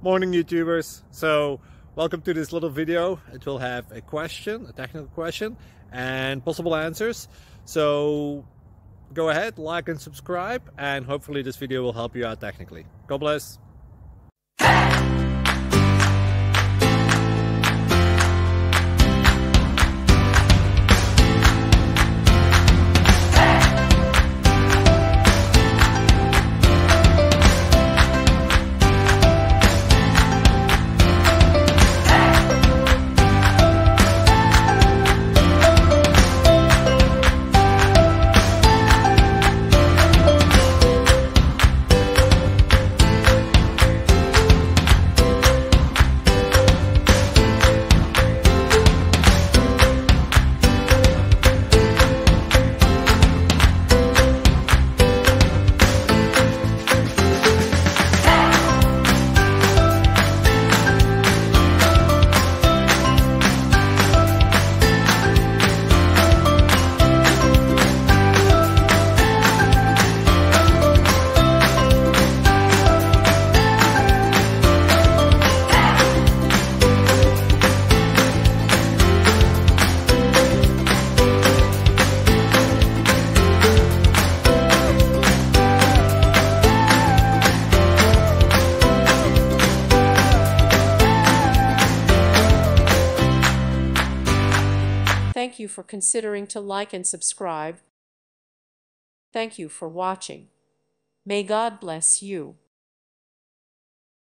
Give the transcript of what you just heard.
Morning YouTubers. So welcome to this little video. It will have a question, a technical question, and possible answers. So go ahead, like and subscribe, and hopefully this video will help you out technically. God bless. Thank you for considering to like and subscribe. Thank you for watching. May God bless you.